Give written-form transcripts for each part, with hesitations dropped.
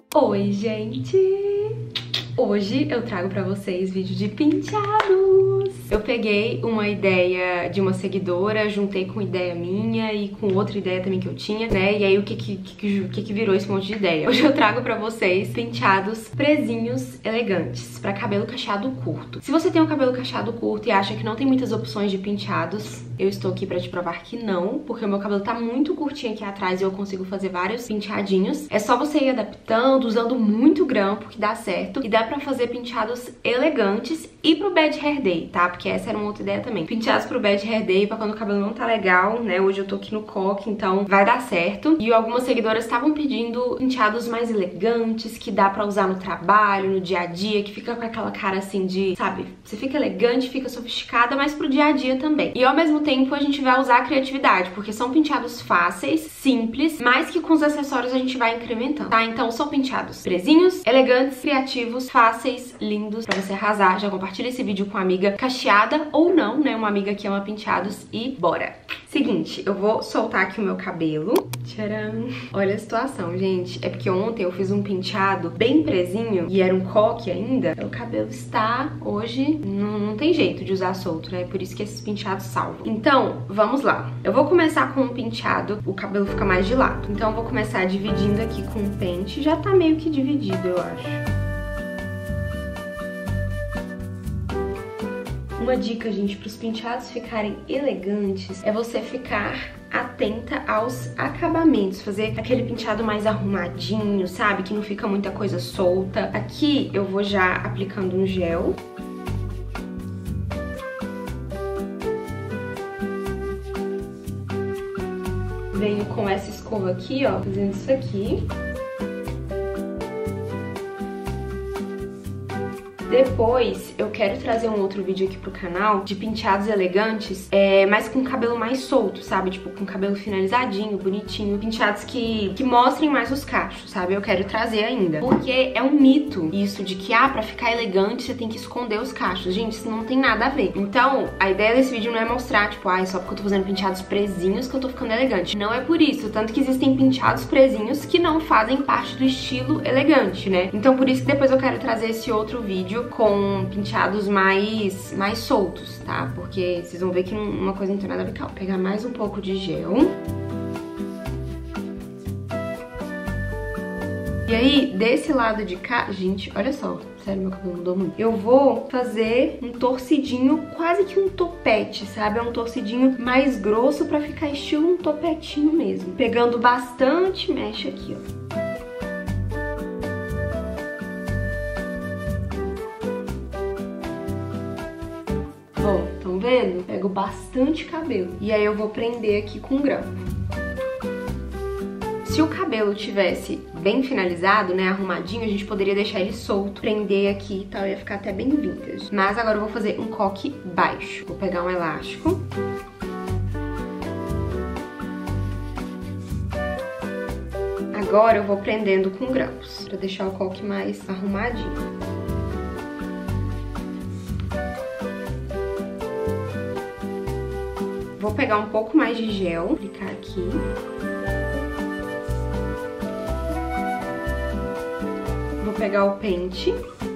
Oi, gente! Hoje eu trago pra vocês vídeo de penteados. Eu peguei uma ideia de uma seguidora, juntei com ideia minha e com outra ideia também que eu tinha, né? E aí o que virou esse monte de ideia? Hoje eu trago pra vocês penteados presinhos elegantes pra cabelo cacheado curto. Se você tem um cabelo cacheado curto e acha que não tem muitas opções de penteados, eu estou aqui pra te provar que não, porque o meu cabelo tá muito curtinho aqui atrás e eu consigo fazer vários penteadinhos. É só você ir adaptando, usando muito grampo que dá certo e dá pra fazer penteados elegantes e pro bad hair day, tá? Porque essa era uma outra ideia também. Penteados pro bad hair day pra quando o cabelo não tá legal, né? Hoje eu tô aqui no coque, então vai dar certo. E algumas seguidoras estavam pedindo penteados mais elegantes, que dá pra usar no trabalho, no dia a dia, que fica com aquela cara assim de, sabe? Você fica elegante, fica sofisticada, mas pro dia a dia também. E ao mesmo tempo a gente vai usar a criatividade, porque são penteados fáceis, simples, mas que com os acessórios a gente vai incrementando, tá? Então são penteados presinhos, elegantes, criativos, fáceis, lindos, pra você arrasar. Já compartilha esse vídeo com uma amiga cacheada ou não, né? Uma amiga que ama penteados e bora! Seguinte, eu vou soltar aqui o meu cabelo. Tcharam! Olha a situação, gente. É porque ontem eu fiz um penteado bem presinho e era um coque ainda. O cabelo está, hoje, não tem jeito de usar solto, né? Por isso que esses penteados salvam. Então, vamos lá. Eu vou começar com um penteado, o cabelo fica mais de lado. Então eu vou começar dividindo aqui com o pente. Já tá meio que dividido, eu acho. Uma dica, gente, para os penteados ficarem elegantes é você ficar atenta aos acabamentos, fazer aquele penteado mais arrumadinho, sabe? Que não fica muita coisa solta. Aqui eu vou já aplicando um gel. Venho com essa escova aqui, ó, fazendo isso aqui. Depois, eu quero trazer um outro vídeo aqui pro canal de penteados elegantes, mas com cabelo mais solto, sabe? Tipo, com cabelo finalizadinho, bonitinho. Penteados que mostrem mais os cachos, sabe? Eu quero trazer ainda. Porque é um mito isso de que, pra ficar elegante você tem que esconder os cachos. Gente, isso não tem nada a ver. Então, a ideia desse vídeo não é mostrar, tipo, só porque eu tô fazendo penteados presinhos que eu tô ficando elegante. Não é por isso. Tanto que existem penteados presinhos que não fazem parte do estilo elegante, né? Então, por isso que depois eu quero trazer esse outro vídeo com penteados mais soltos, tá? Porque vocês vão ver que uma coisa não tem nada a ver com a outra. Vou pegar mais um pouco de gel. E aí, desse lado de cá, gente, olha só, sério, meu cabelo mudou muito. Eu vou fazer um torcidinho, quase que um topete, sabe? É um torcidinho mais grosso pra ficar estilo um topetinho mesmo. Pegando bastante mecha aqui, ó. Ó, estão vendo? Pego bastante cabelo. E aí eu vou prender aqui com grampo. Se o cabelo tivesse bem finalizado, né, arrumadinho, a gente poderia deixar ele solto, prender aqui e tal, ia ficar até bem vintage. Mas agora eu vou fazer um coque baixo. Vou pegar um elástico. Agora eu vou prendendo com grampos, pra deixar o coque mais arrumadinho. Vou pegar um pouco mais de gel, aplicar aqui. Vou pegar o pente.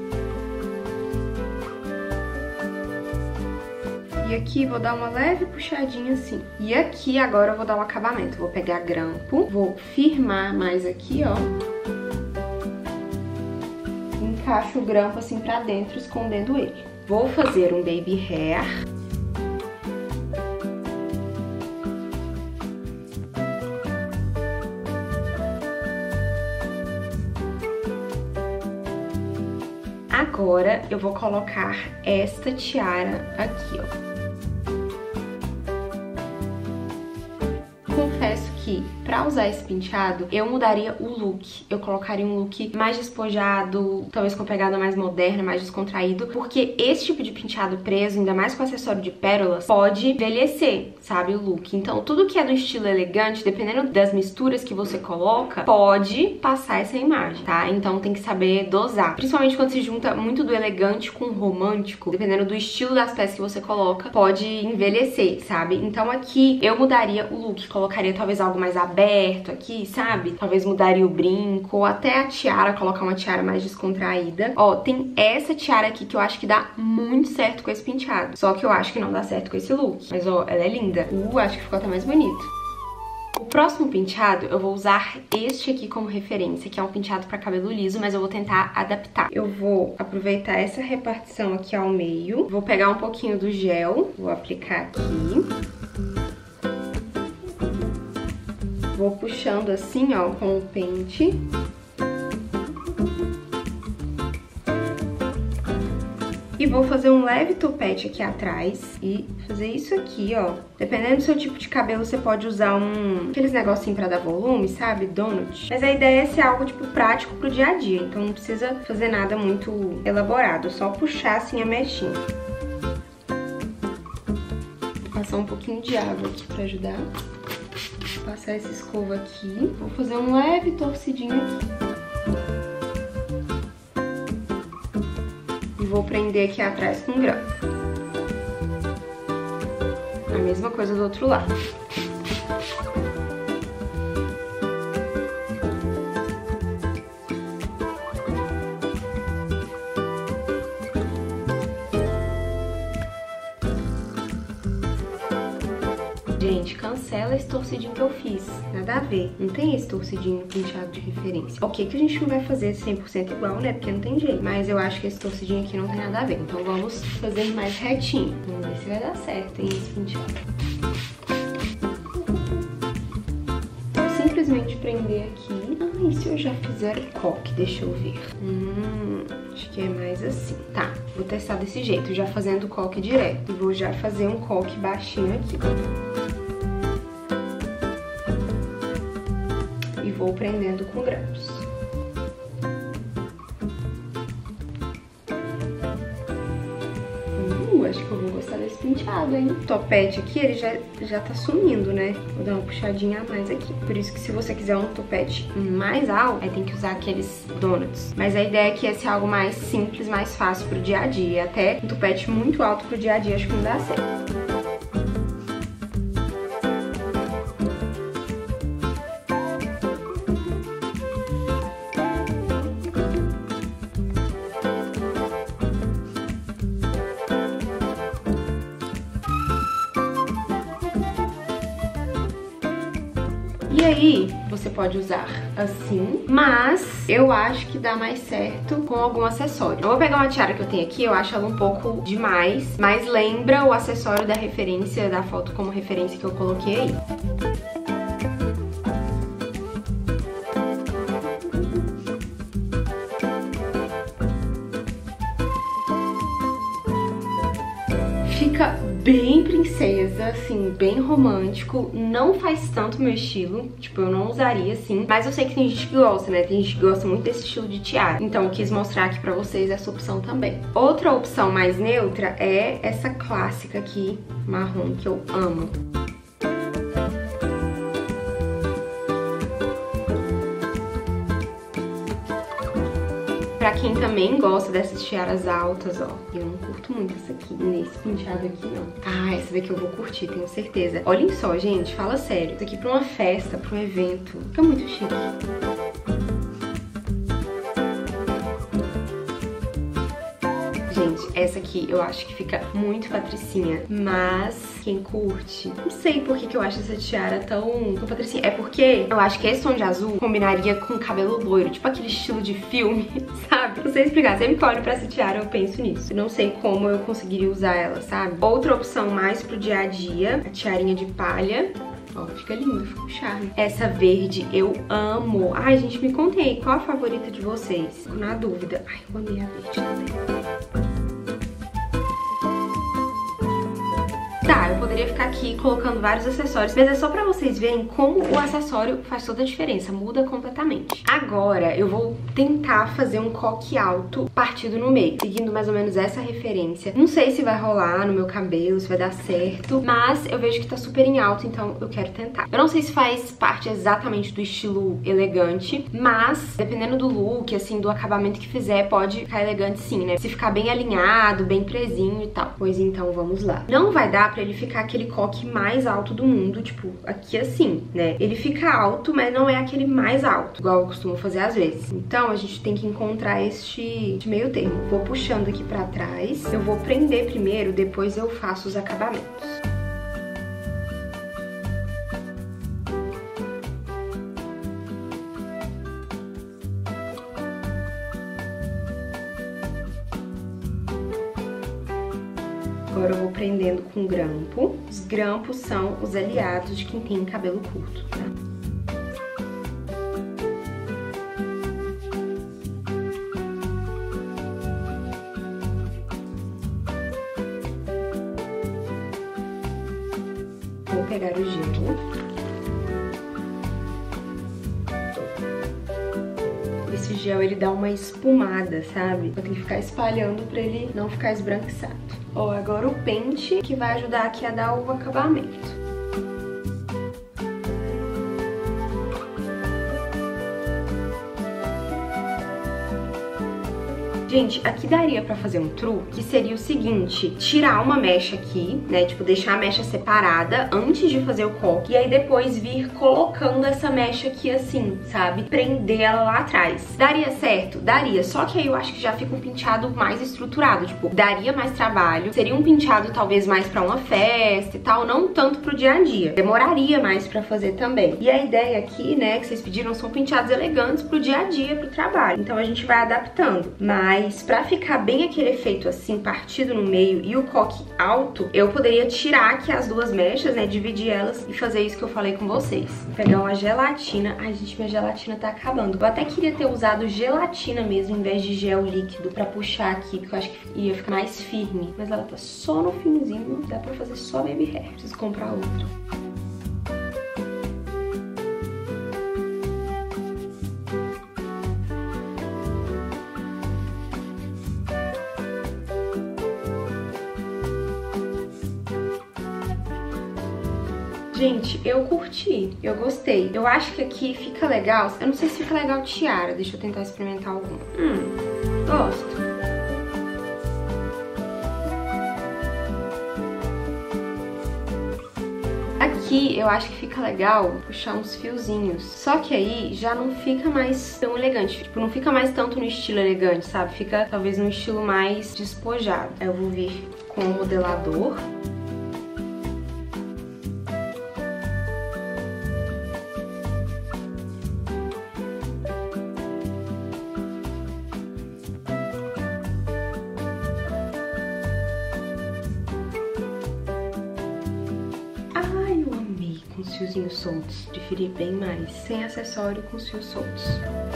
E aqui vou dar uma leve puxadinha assim. E aqui agora eu vou dar um acabamento. Vou pegar grampo, vou firmar mais aqui, ó. Encaixo o grampo assim pra dentro, escondendo ele. Vou fazer um baby hair. Agora eu vou colocar esta tiara aqui, ó. Confesso que pra usar esse penteado, eu mudaria o look. Eu colocaria um look mais despojado, talvez com pegada mais moderna, mais descontraído, porque esse tipo de penteado preso, ainda mais com acessório de pérolas, pode envelhecer, sabe, o look. Então, tudo que é do estilo elegante, dependendo das misturas que você coloca, pode passar essa imagem, tá? Então, tem que saber dosar. Principalmente quando se junta muito do elegante com o romântico, dependendo do estilo das peças que você coloca, pode envelhecer, sabe? Então, aqui, eu mudaria o look, colocaria talvez algo mais aberto, aberto aqui, sabe? Talvez mudaria o brinco, ou até a tiara, colocar uma tiara mais descontraída. Ó, tem essa tiara aqui que eu acho que dá muito certo com esse penteado. Só que eu acho que não dá certo com esse look. Mas, ó, ela é linda. Acho que ficou até mais bonito. O próximo penteado, eu vou usar este aqui como referência, que é um penteado para cabelo liso, mas eu vou tentar adaptar. Eu vou aproveitar essa repartição aqui ao meio, vou pegar um pouquinho do gel, vou aplicar aqui. Vou puxando assim, ó, com o pente. E vou fazer um leve topete aqui atrás e fazer isso aqui, ó. Dependendo do seu tipo de cabelo, você pode usar aqueles negocinhos pra dar volume, sabe? Donut. Mas a ideia é ser algo, tipo, prático pro dia a dia. Então não precisa fazer nada muito elaborado. Só puxar, assim, a mechinha. Vou passar um pouquinho de água aqui pra ajudar. Vou passar essa escova aqui. Vou fazer um leve torcidinho aqui. E vou prender aqui atrás com grampo. A mesma coisa do outro lado. Gente, cancela esse torcidinho que eu fiz. Nada a ver. Não tem esse torcidinho no penteado de referência. Ok que a gente não vai fazer 100% igual, né? Porque não tem jeito. Mas eu acho que esse torcidinho aqui não tem nada a ver. Então vamos fazer mais retinho. Vamos ver se vai dar certo, hein, esse penteado. Vou simplesmente prender aqui. Ah, e se eu já fizer o coque? Deixa eu ver. Acho que é mais assim. Tá, vou testar desse jeito, já fazendo o coque direto. E vou já fazer um coque baixinho aqui. E vou prendendo com grampos. Acho que eu vou gostar desse penteado, hein? O topete aqui, ele já tá sumindo, né? Vou dar uma puxadinha a mais aqui. Por isso que se você quiser um topete mais alto, aí tem que usar aqueles donuts. Mas a ideia aqui é ser algo mais simples, mais fácil pro dia a dia. Até um topete muito alto pro dia a dia, acho que não dá certo. E aí, você pode usar assim, mas eu acho que dá mais certo com algum acessório. Eu vou pegar uma tiara que eu tenho aqui, eu acho ela um pouco demais, mas lembra o acessório da referência, da foto como referência que eu coloquei aí. Fica bem princesa, assim, bem romântico. Não faz tanto meu estilo, tipo, eu não usaria assim. Mas eu sei que tem gente que gosta, né? Tem gente que gosta muito desse estilo de tiara. Então eu quis mostrar aqui pra vocês essa opção também. Outra opção mais neutra é essa clássica aqui, marrom, que eu amo. Pra quem também gosta dessas tiaras altas, ó. Eu não curto muito essa aqui, nesse penteado aqui, não. Ah, essa daqui eu vou curtir, tenho certeza. Olhem só, gente, fala sério. Isso aqui pra uma festa, pra um evento, fica muito chique. Gente, essa aqui eu acho que fica muito patricinha, mas quem curte... Não sei por que eu acho essa tiara tão patricinha. É porque eu acho que esse tom de azul combinaria com cabelo loiro, tipo aquele estilo de filme, sabe? Não sei explicar, sempre que eu olho pra essa tiara eu penso nisso. Não sei como eu conseguiria usar ela, sabe? Outra opção mais pro dia a dia, a tiarinha de palha. Ó, fica lindo, fica um charme. Essa verde eu amo. Ai, gente, me contem aí, qual a favorita de vocês? Fico na dúvida. Ai, eu amei a verde também. Tá, eu poderia ficar aqui colocando vários acessórios, mas é só pra vocês verem como o acessório faz toda a diferença, muda completamente. Agora eu vou tentar fazer um coque alto partido no meio, seguindo mais ou menos essa referência. Não sei se vai rolar no meu cabelo, se vai dar certo, mas eu vejo que tá super em alto, então eu quero tentar. Eu não sei se faz parte exatamente do estilo elegante, mas dependendo do look, assim, do acabamento que fizer, pode ficar elegante sim, né? Se ficar bem alinhado, bem presinho e tal. Pois então, vamos lá. Não vai dar pra ele ficar ficar aquele coque mais alto do mundo, tipo, aqui assim, né? Ele fica alto, mas não é aquele mais alto, igual eu costumo fazer às vezes. Então a gente tem que encontrar este meio termo. Vou puxando aqui pra trás, eu vou prender primeiro, depois eu faço os acabamentos. Agora eu vou prendendo com grampo. Os grampos são os aliados de quem tem cabelo curto, tá? Vou pegar o gelo. Esse gel, ele dá uma espumada, sabe? Eu tenho que ficar espalhando pra ele não ficar esbranquiçado. Ó, agora o pente, que vai ajudar aqui a dar o acabamento. Gente, aqui daria pra fazer um truque, que seria o seguinte: tirar uma mecha aqui, né, tipo, deixar a mecha separada antes de fazer o coque, e aí depois vir colocando essa mecha aqui assim, sabe? Prender ela lá atrás. Daria certo? Daria, só que aí eu acho que já fica um penteado mais estruturado, tipo, daria mais trabalho, seria um penteado talvez mais pra uma festa e tal, não tanto pro dia a dia. Demoraria mais pra fazer também. E a ideia aqui, né, que vocês pediram, são penteados elegantes pro dia a dia, pro trabalho. Então a gente vai adaptando, mas pra ficar bem aquele efeito assim, partido no meio e o coque alto, eu poderia tirar aqui as duas mechas, né, dividir elas e fazer isso que eu falei com vocês. Vou pegar uma gelatina. Ai, gente, minha gelatina tá acabando. Eu até queria ter usado gelatina mesmo, em vez de gel líquido, pra puxar aqui, porque eu acho que ia ficar mais firme. Mas ela tá só no finzinho, dá pra fazer só baby hair. Preciso comprar outra. Gente, eu curti, eu gostei. Eu acho que aqui fica legal. Eu não sei se fica legal tiara. Deixa eu tentar experimentar alguma. Gosto. Aqui eu acho que fica legal puxar uns fiozinhos. Só que aí já não fica mais tão elegante. Tipo, não fica mais tanto no estilo elegante, sabe? Fica talvez num estilo mais despojado. Aí eu vou vir com o modelador. Com os fiozinhos soltos, preferi bem mais sem acessório, com os fios soltos.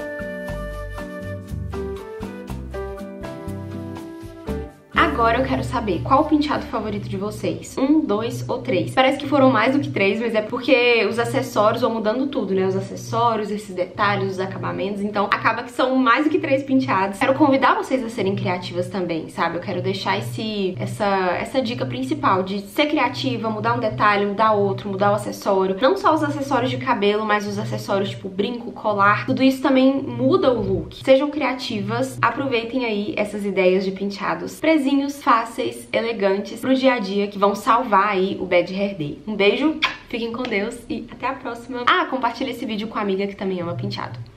Agora eu quero saber qual o penteado favorito de vocês. 1, 2 ou 3. Parece que foram mais do que 3, mas é porque os acessórios vão mudando tudo, né? Os acessórios, esses detalhes, os acabamentos. Então acaba que são mais do que 3 penteados. Quero convidar vocês a serem criativas também, sabe? Eu quero deixar essa dica principal de ser criativa, mudar um detalhe, mudar outro, mudar o acessório. Não só os acessórios de cabelo, mas os acessórios tipo brinco, colar. Tudo isso também muda o look. Sejam criativas, aproveitem aí essas ideias de penteados presinhos, fáceis, elegantes pro dia a dia, que vão salvar aí o Bad Hair Day. Um beijo, fiquem com Deus e até a próxima. Ah, compartilha esse vídeo com a amiga que também ama penteado.